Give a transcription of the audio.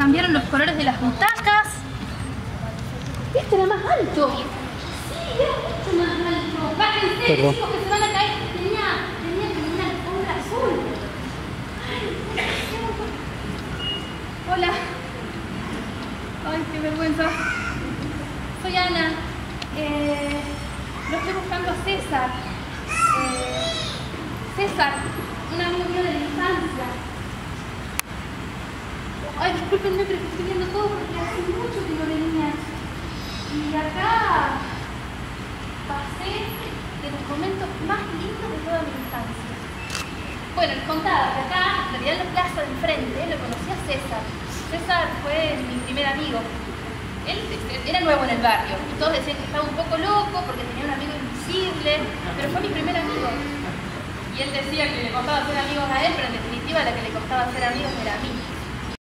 cambiaron los colores de las butacas. Este era más alto. Sí, era mucho más alto. Bájense, chicos, que se van a caer. Tenía como una alfombra azul. Ay, hola. Ay, qué vergüenza. Soy Ana. Lo estoy buscando a César. César, un amigo mío de la infancia. Ay, discúlpenme, pero estoy viendo todo porque hace mucho que no venía. Y acá pasé de los momentos más lindos de toda mi infancia. Bueno, les contaba que acá, en realidad en la plaza de enfrente, lo conocí a César. César fue mi primer amigo. Él era nuevo en el barrio y todos decían que estaba un poco loco porque tenía un amigo invisible, pero fue mi primer amigo. Y él decía que le costaba hacer amigos a él, pero en definitiva la que le costaba hacer amigos era a mí.